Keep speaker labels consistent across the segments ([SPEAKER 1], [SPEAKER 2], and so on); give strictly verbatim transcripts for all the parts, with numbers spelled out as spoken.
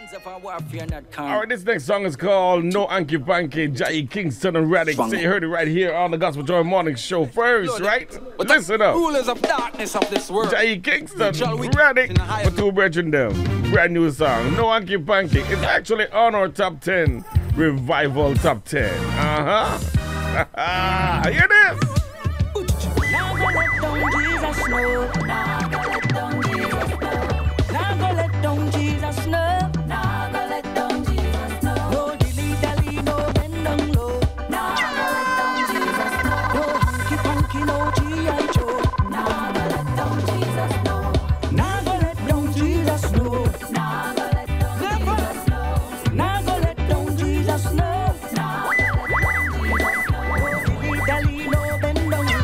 [SPEAKER 1] Alright, this next song is called No Hanky Panky, J Kingston and Radic. So you heard it right here on the Gospel Joy Morning Show first, right? Listen up.
[SPEAKER 2] Rulers of darkness of this world.
[SPEAKER 1] J Kingston, Radic, for two brethren them. Brand new song, No Hanky Panky. It's actually on our top ten revival top ten. Uh-huh. Hear this?
[SPEAKER 3] Now go let down Jesus know. Now go let down Jesus know. Now go let down Jesus know. Now go let down Jesus know. No dilly dally, no bend down low. Now go let down Jesus know. No hanky panky, no G I Joe. Now go let down Jesus know. Now go let down Jesus know. Now go let down Jesus know. Now go let down Jesus know. Now go let down Jesus know. No dilly dally, no bend down low.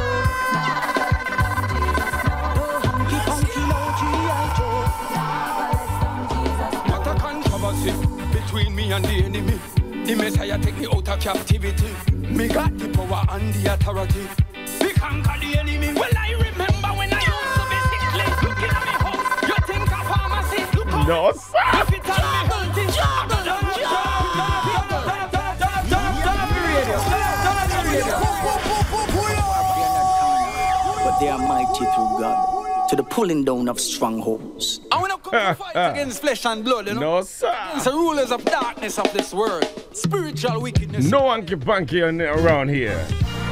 [SPEAKER 2] Between me and the enemy, the Messiah take me out of captivity. Me got the power and the authority. We conquer the enemy. Well, I remember when I used to be sickly. Looking at me house, you think a pharmacy? Look up.
[SPEAKER 1] No, sir.
[SPEAKER 2] If it tell me healthy,
[SPEAKER 3] but they are mighty through God, to the pulling down of strongholds.
[SPEAKER 2] I want to come and fight against flesh and blood, you know?
[SPEAKER 1] No, sir.
[SPEAKER 2] Against the rulers of darkness of this world. Spiritual wickedness.
[SPEAKER 1] No Hanky Panky on- around here.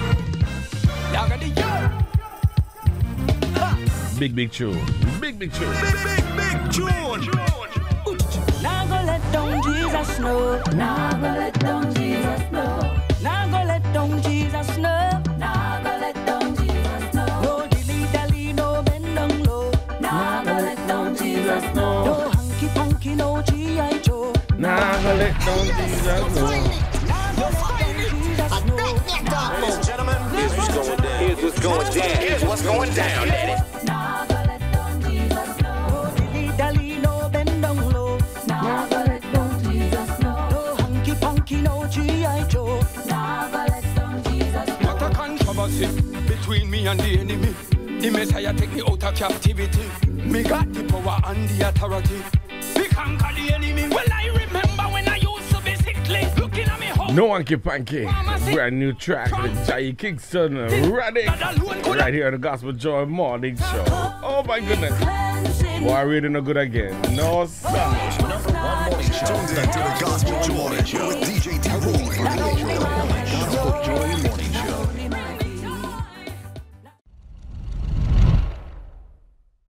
[SPEAKER 1] Big, big tune. Big, big tune.
[SPEAKER 2] Big, big, big tune.
[SPEAKER 3] Now go let down Jesus know. Now go let down Jesus know. Now go let down Jesus know. Now go let down Jesus know. No dilly dally, no bend down low. Now go let down Jesus know. No hanky panky, no G I Joe.
[SPEAKER 1] Now go let down Jesus know.
[SPEAKER 3] Now go let down Jesus know.
[SPEAKER 4] Ladies and gentlemen, here's what's going down. Here's what's going down. Here's what's going down, Daddy.
[SPEAKER 3] Now go let down Jesus know. No dilly dally, no bend down low. Now go let down Jesus know. No hanky panky, no G I Joe. Now go let down Jesus know.
[SPEAKER 2] What a controversy between me and the enemy. The Messiah take me out of captivity. Me got the power and the authority. We conquer the enemy. Well, I remember when I used to be sickly. Looking at me home.
[SPEAKER 1] No Hanky Panky. Brand new track with J Kingston and Radic. Right here on the Gospel Joy Morning Show. Oh my goodness. Boy, I really no good again. No, sir.
[SPEAKER 5] Number one morning show. Tuned in to the Gospel Joy Morning Show with D J T. Gospel Joy Morning Show.